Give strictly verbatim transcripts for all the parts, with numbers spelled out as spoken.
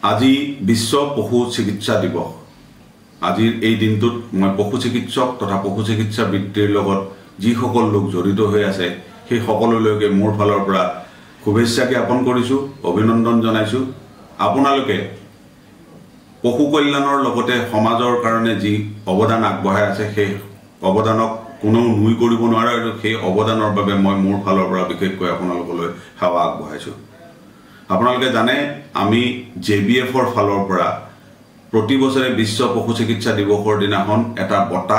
আজি বিশ্ব পশু চিকিৎসা দিৱস। আজিৰ এই দিনটোত মই পশু চিকিৎসক তথা পশু চিকিৎসা বৃত্তিৰ লগত যিসকল লোক জড়িত হৈ আছে সেই সকলোলৈকে মোৰ ফালৰ পৰা শুভেচ্ছা জ্ঞাপন কৰিছোঁ, অভিনন্দন জনাইছোঁ। আপোনালোকে পশু কল্যাণৰ লগতে সমাজৰ কাৰণে যি অৱদান আগবঢ়াই আছে সেই অৱদানক কোনেও নুই কৰিব নোৱাৰে আৰু সেই অৱদানৰ বাবে মই মোৰ ফালৰ পৰা বিশেষকৈ আপোনালোকলৈ সেৱা আগবঢ়াইছোঁ। আপোনালোকে জানে আমি জে বি এফৰ ফালৰ পৰা প্ৰতি বছৰে বিশ্ব পশু চিকিৎসা দিৱসৰ দিনাখন এটা বঁটা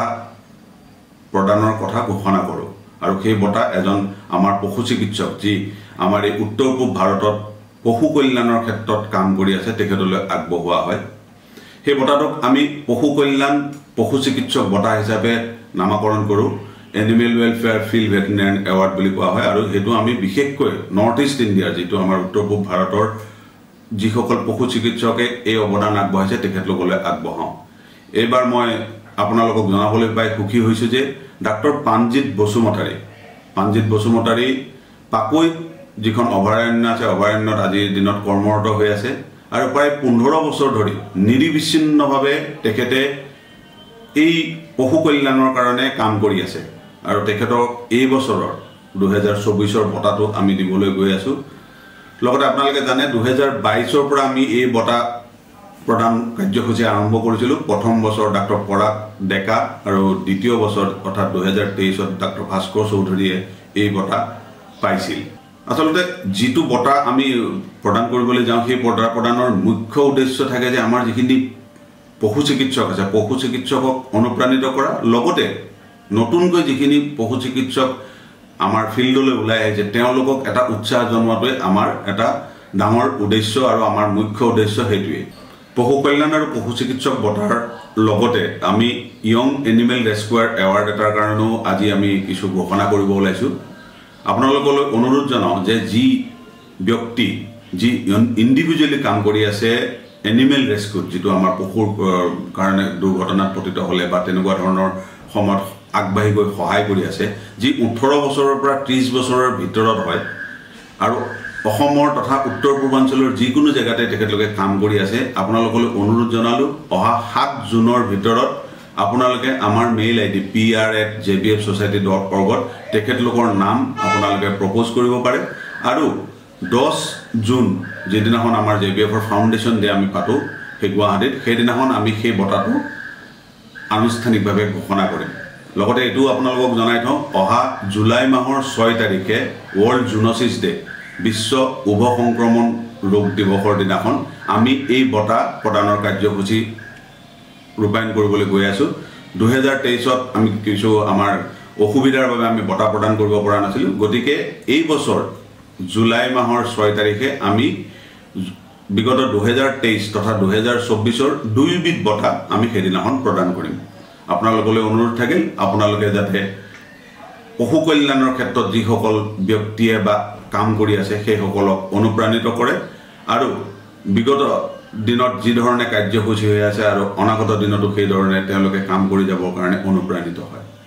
প্ৰদানৰ কথা ঘোষণা কৰোঁ আৰু সেই বঁটা এজন আমাৰ পশু চিকিৎসক যি আমাৰ এই উত্তৰ পূব ভাৰতত পশু কল্যাণৰ ক্ষেত্ৰত কাম কৰি আছে তেখেতলৈ আগবঢ়োৱা হয়। সেই বঁটাটোক আমি পশু কল্যাণ পশু চিকিৎসক বঁটা হিচাপে নামাকৰণ কৰোঁ, animal welfare field veterinary award বুলি কোৱা হয়। আৰু সেইটো আমি বিশেষকৈ নৰ্থ ইষ্ট ইণ্ডিয়াৰ যিটো আমাৰ উত্তৰ পূব ভাৰতৰ যিসকল পশু চিকিৎসকে এই অৱদান আগবঢ়াইছে তেখেতলোকলৈ আগবঢ়াওঁ। এইবাৰ মই আপোনালোকক জনাবলৈ পাই সুখী হৈছোঁ যে ডাক্তৰ প্ৰাণজিৎ বসুমতাৰী প্ৰাণজিৎ বসুমতাৰী পাকৈ যিখন অভয়াৰণ্য আছে অভয়াৰণ্যত আজিৰ দিনত কৰ্মৰত হৈ আছে আৰু প্ৰায় পোন্ধৰ বছৰ ধৰি নিৰবিচ্ছিন্নভাৱে তেখেতে এই পশু কল্যাণৰ কাৰণে কাম কৰি আছে আৰু তেখেতক এই বছৰৰ দুহেজাৰ চৌবিছৰ বঁটাটো আমি দিবলৈ গৈ আছোঁ। লগতে আপোনালোকে জানে দুহেজাৰ বাইছৰ পৰা আমি এই বঁটা প্ৰদান কাৰ্যসূচী আৰম্ভ কৰিছিলোঁ। প্ৰথম বছৰ ডাক্তৰ পৰাগ ডেকা আৰু দ্বিতীয় বছৰ অৰ্থাৎ দুহেজাৰ তেইছত ডাক্তৰ ভাস্কৰ চৌধুৰীয়ে এই বঁটা পাইছিল। আচলতে যিটো বঁটা আমি প্ৰদান কৰিবলৈ যাওঁ সেই বঁটা প্ৰদানৰ মুখ্য উদ্দেশ্য থাকে যে আমাৰ যিখিনি পশু চিকিৎসক আছে পশু চিকিৎসকক অনুপ্ৰাণিত কৰা, লগতে নতুনকৈ যিখিনি পশু চিকিৎসক আমাৰ ফিল্ডলৈ ওলাই আহিছে তেওঁলোকক এটা উৎসাহ জনোৱাটোৱে আমাৰ এটা ডাঙৰ উদ্দেশ্য আৰু আমাৰ মুখ্য উদ্দেশ্য সেইটোৱেই। পশু কল্যাণ আৰু পশু চিকিৎসক বঁটাৰ লগতে আমি য়ং এনিমেল ৰেস্কিউৱাৰ এৱাৰ্ড এটাৰ কাৰণেও আজি আমি কিছু ঘোষণা কৰিব ওলাইছোঁ। আপোনালোকলৈ অনুৰোধ জনাওঁ যে যি ব্যক্তি যি ইণ্ডিভিজুৱেলি কাম কৰি আছে এনিমেল ৰেস্কিউত, যিটো আমাৰ পশুৰ কাৰণে দুৰ্ঘটনাত পতিত হ'লে বা তেনেকুৱা ধৰণৰ সময়ত আগবাঢ়ি গৈ সহায় কৰি আছে, যি ওঠৰ বছৰৰ পৰা ত্ৰিছ বছৰৰ ভিতৰত হয় আৰু অসমৰ তথা উত্তৰ পূৰ্বাঞ্চলৰ যিকোনো জেগাতে তেখেতলোকে কাম কৰি আছে, আপোনালোকলৈ অনুৰোধ জনালোঁ অহা সাত জুনৰ ভিতৰত আপোনালোকে আমাৰ mail I D P R at J B F society dot অৰ্গত তেখেতলোকৰ নাম আপোনালোকে প্ৰপ'জ কৰিব পাৰে আৰু দহ জুন যিদিনাখন আমাৰ জে বি এফৰ ফাউণ্ডেশ্যন ডে আমি পাতোঁ সেই গুৱাহাটীত, সেইদিনাখন আমি সেই বঁটাটো আনুষ্ঠানিকভাৱে ঘোষণা কৰিম। লগতে এইটোও আপোনালোকক জনাই থওঁ অহা জুলাই মাহৰ ছয় তাৰিখে ৱৰ্ল্ড জুন'চিছ ডে বিশ্ব উভ সংক্ৰমণ ৰোগ দিৱসৰ দিনাখন আমি এই বঁটা প্ৰদানৰ কাৰ্যসূচী ৰূপায়ণ কৰিবলৈ গৈ আছোঁ। দুহেজাৰ তেইছত আমি কিছু আমাৰ অসুবিধাৰ বাবে আমি বঁটা প্ৰদান কৰিব পৰা নাছিলোঁ, গতিকে এই বছৰ জুলাই মাহৰ ছয় তাৰিখে আমি বিগত দুহেজাৰ তেইছ তথা দুহেজাৰ চৌব্বিছৰ দুয়োবিধ বঁটা আমি সেইদিনাখন প্ৰদান কৰিম। আপোনালোকলৈ অনুৰোধ থাকিল আপোনালোকে যাতে পশু কল্যাণৰ ক্ষেত্ৰত যিসকল ব্যক্তিয়ে বা কাম কৰি আছে সেইসকলক অনুপ্ৰাণিত কৰে আৰু বিগত দিনত যি ধৰণে কাৰ্যসূচী হৈ আছে আৰু অনাগত দিনতো সেই ধৰণে তেওঁলোকে কাম কৰি যাবৰ কাৰণে অনুপ্ৰাণিত হয়।